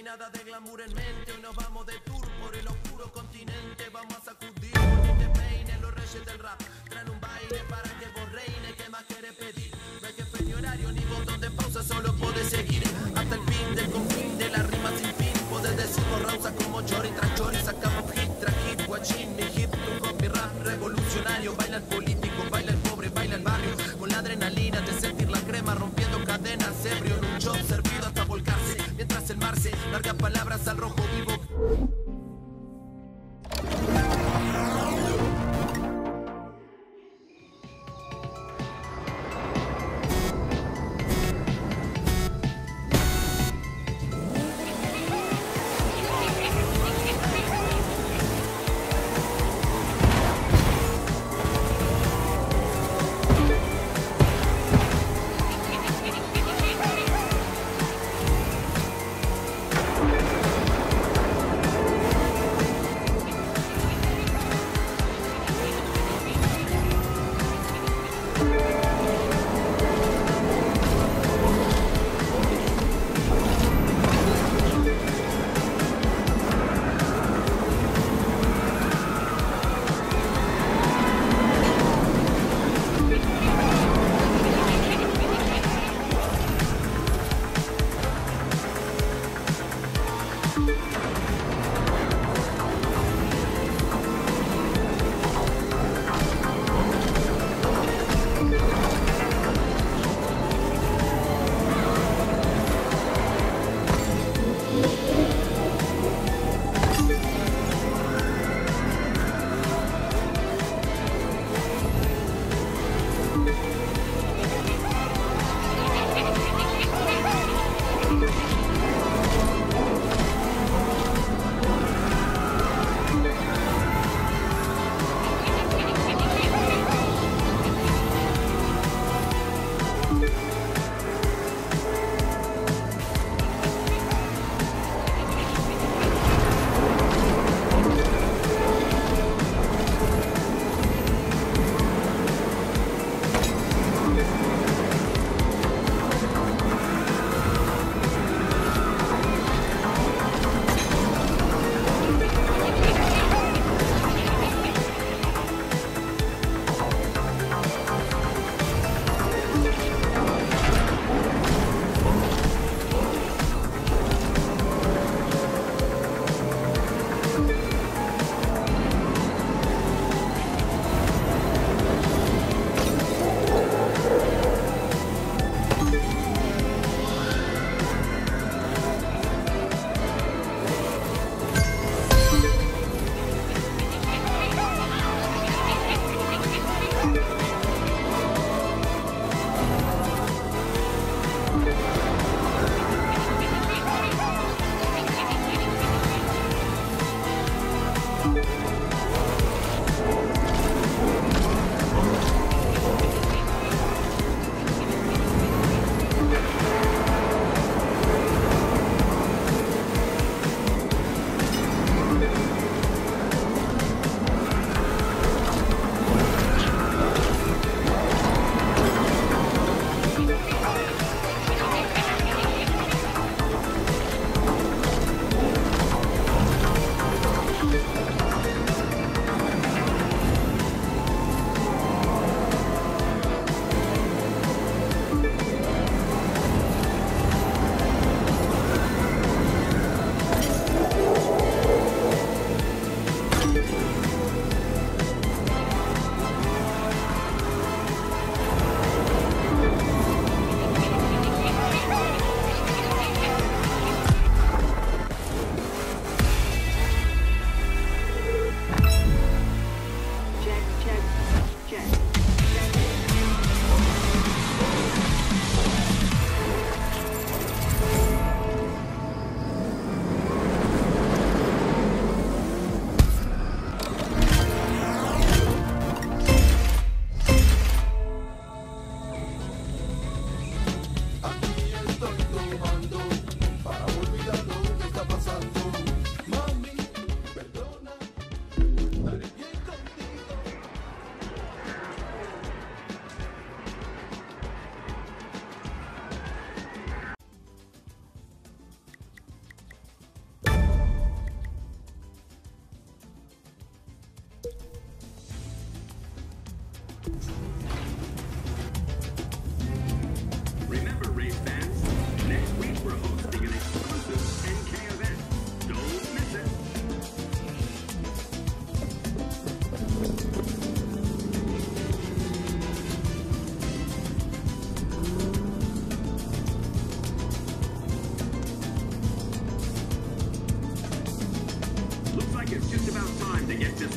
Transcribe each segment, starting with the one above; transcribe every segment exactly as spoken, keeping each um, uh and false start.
nada de glamour en mente. Hoy nos vamos de tour por el oscuro continente. Vamos a sacudir con te peine los reyes del rap. Traen un baile para que vos reine. ¿Qué más querés pedir? No hay jefe ni horario ni botón de pausa, solo podés seguir hasta el fin del confín de la rima sin fin. Podés decirnos rausa como chori tras chori. Sacamos hit tras hit, guachín, mi hip, tu hop, mi rap revolucionario. Baila el político, baila el pobre, baila el barrio. Con la adrenalina de sentir la crema rompiendo cadenas. Ebrio en un show servido hasta volcarse. Mientras el mar se larga palabras al rojo vivo.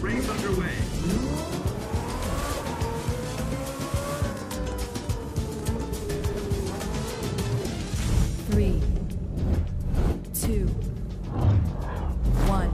Race underway. Three, two, one.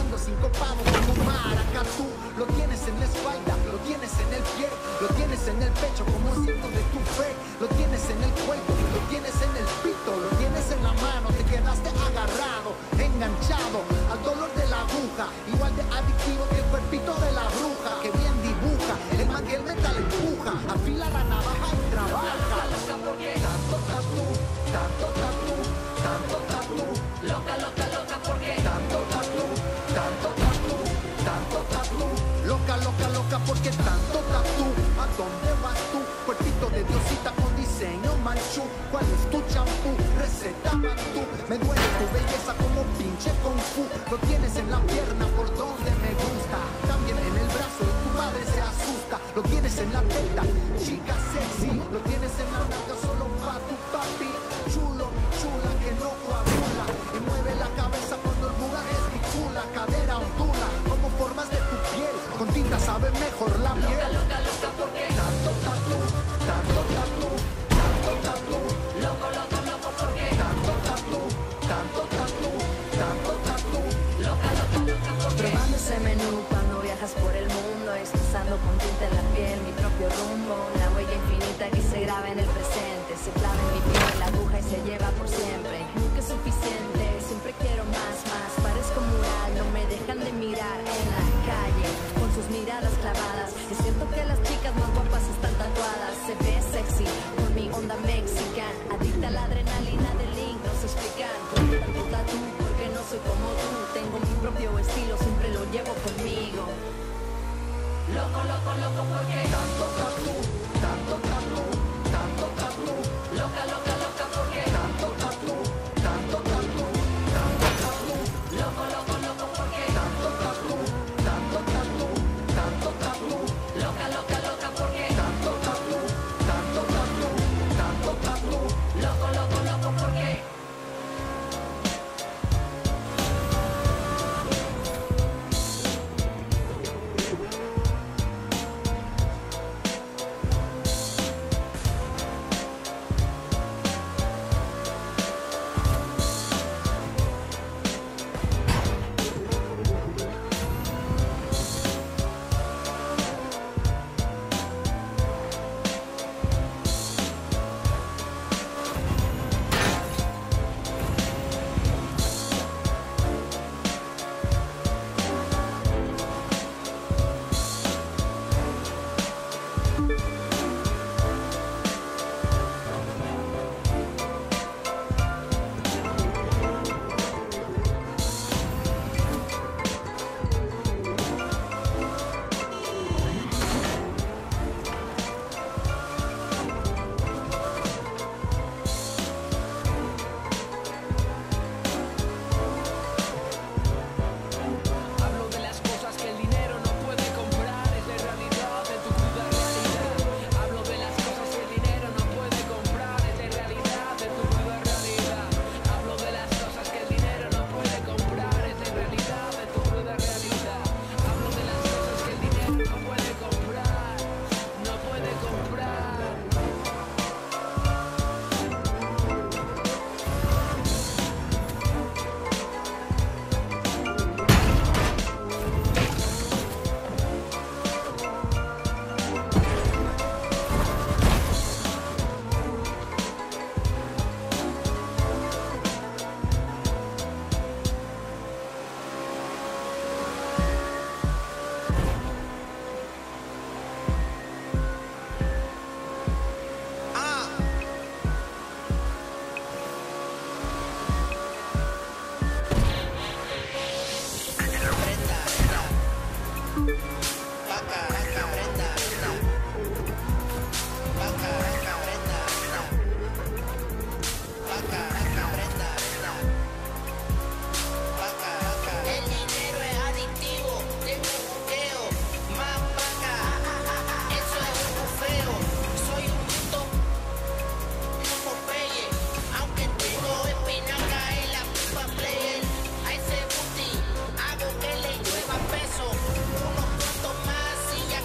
sincopado como un maracatú. Lo tienes en la espalda, lo tienes en el pie, lo tienes en el pecho como el signo de tu fe. Lo tienes en el cuello, lo tienes en el pito, lo tienes en la mano. Te quedaste agarrado, enganchado al dolor de la aguja, igual de adictivo que el cuerpito de la bruja, que bien dibuja, el man que el metal empuja, afila la navaja y trabaja. Loca, porque tanto tatú, tanto tatú, tanto tatú. Loca, loca, loca, porque tanto tatú, tanto tatú, tanto tatú. Loca, loca, loca, porque tanto tatú. ¿A dónde vas tú? Cuerpito de diosita con diseño manchú. ¿Cuál es tu champú? Receta tú. Me duele tu belleza como pinche kung fu. Lo tienes en la pierna por donde me gusta. También en el brazo y tu madre se asusta. Lo tienes en la teta, chica sexy. Lo tienes en la nalga solo pa' tu papi. Chulo, chula que no coagula. Y mueve la cabeza cuando el buga gesticula. Cadera ondula como formas de tu piel. Con tinta sabe mejor la piel. Loca, loca, loca, porque tanto tatú, tanto tatú, tanto tatú. Loco, loco, loco, porque tanto tatú, tanto tatú, tanto tatú. Loca, loca, loca, porque Probando ese menú cuando viajas por el mundo, expresando con tinta en la piel mi propio rumbo. La huella infinita que se graba en el presente, se clava en mi piel la aguja y se lleva por siempre. Nunca es suficiente, siempre quiero más, más. Parezco mural, no me dejan de mirar en la calle con sus miradas clavadas. Es cierto que las chicas más guapas están tatuadas. Se ve sexy con mi onda mexican, adicta a la adrenalina del link, no se explican. Con tanto tatú, porque no soy como tú. Tengo mi propio estilo, siempre lo llevo conmigo. loco, loco, loco, porque tanto tatú, tanto tatú, tanto tatú. Loca, loca, loca, porque tanto tatú, tanto tatú, tanto tatú. Loco, loco, loco, porque tanto tatú, tanto tatú, tanto tatú. Loca, loca, loca, porque tanto tatú, tanto tatú, tanto tatú. Loco, loco, loco, porque Hago que le llueva peso, unos cuantos más y ya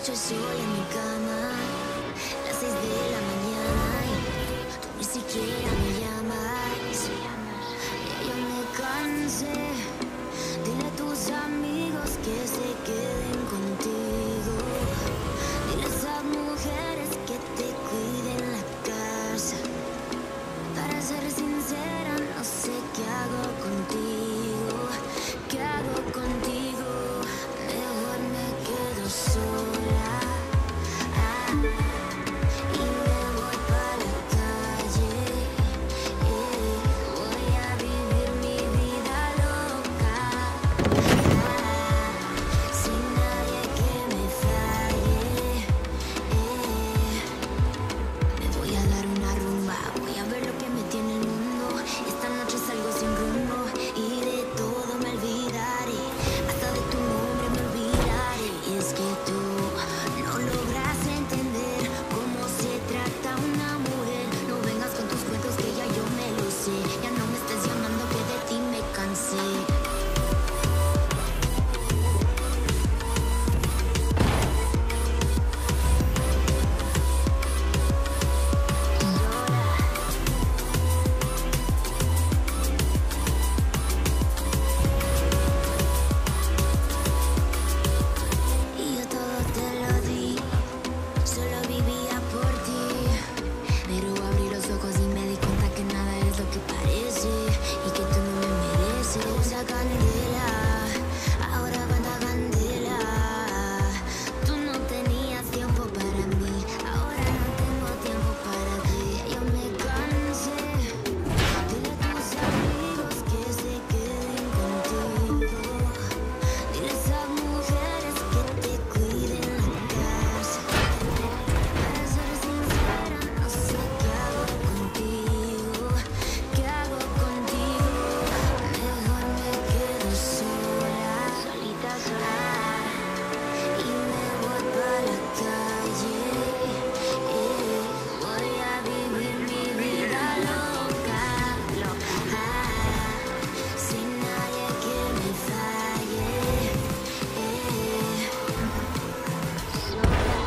noche sola en mi cama, las seis de la mañana y tú ni siquiera me llamas. Ya yo me cansé. Dile a tus amigos que se queden contigo. Dile a esas mujeres que te cuiden la casa. Para ser sincera, no sé qué hago contigo. ¿Qué hago contigo? Mejor me quedo sola. Ah, y me voy para la calle. Eh, voy a vivir mi vida loca. Ah, sin nadie que me falle. Eh, me voy a dar una rumba. Voy a ver lo que me tiene el mundo. Esta noche salgo sin rumbo y de todo me olvidaré. Hasta de tu nombre me olvidaré. Y es que tú no logras entender cómo se trata una mujer. No vengas con tus cuentos que ya yo me lo sé. Ya no me estés llamando que de ti me cansé. Y yo todo te lo di, solo vivía por ti. Pero abrí los ojos y me di cuenta que nada es lo que parece y que tú no me mereces. Usa candela, ahora cuánta candela. Tú no tenías tiempo para mí, ahora no tengo tiempo para ti. Yo me cansé. Dile a tus amigos que se queden contigo. Dile a esas mujeres que te cuiden la casa. Para ser sincera, no sé qué hago contigo. ¿Qué hago contigo? Mejor me quedo sola, solita, sola. Y me voy para la calle. Eh, voy a vivir mi vida loca, loca. Sin nadie que me falle. Eh, sola.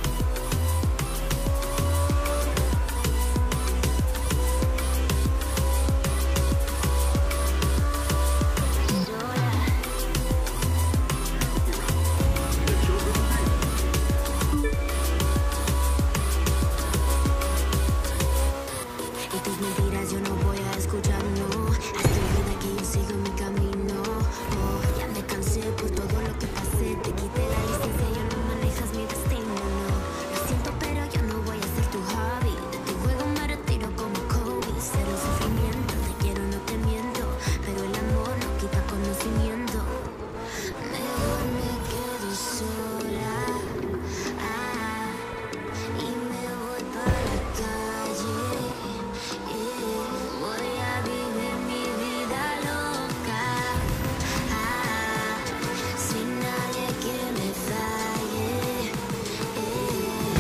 Y tus mentiras yo no voy a escuchar, no. Hazte olvida que yo sigo mi camino. Oh, ya me cansé por todo lo que pasé. Te quité la licencia, ya no manejas mi destino, no. Lo siento, pero yo no voy a ser tu hobby. De tu juego me retiro como Kobe. Cero sufrimiento, te quiero, no te miento. Pero el amor no quita conocimiento. Mejor me quedo sola. Ah, y me voy para la calle. Eh, voy a vivir mi vida loca. Ah, sin nadie que me falle. Eh,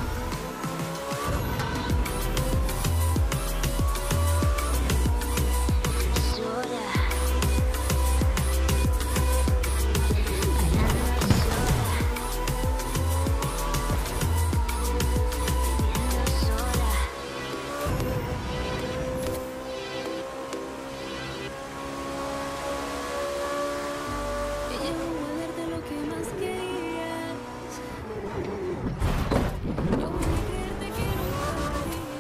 sola. Bailando sola. Viviendo sola. Ella voy a darte lo que más querías. Yo voy a creerte que nunca lo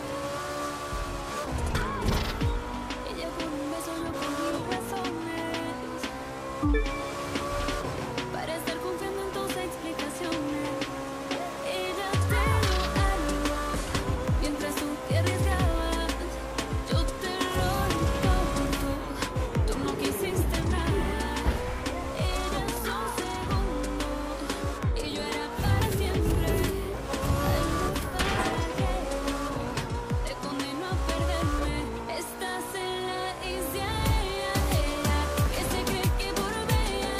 harías. Ella con un beso, yo con mil razones para estar confiando en tus explicaciones. Ella te dio algo mientras tú te arriesgabas. Yo te lo di todo, tú no quisiste nada. Ella es un segundo y yo era para siempre. Algo pasajero te condenó a perderme. Estás en la isla, ella, ella, que se cree que por bella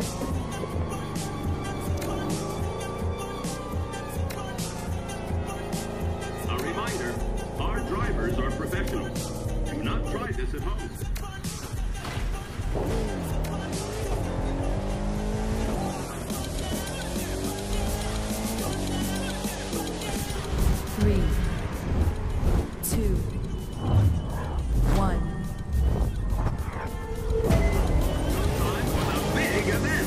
A reminder, our drivers are professionals. Do not try this at home. Three, two, one. Time for the big event.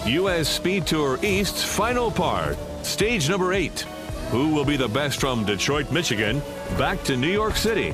U S Speed Tour East's final part, stage number eight. Who will be the best from Detroit, Michigan, back to New York City?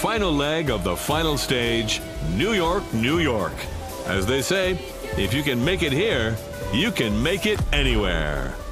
final leg of the final stage, New York, New York. As they say, if you can make it here, you can make it anywhere.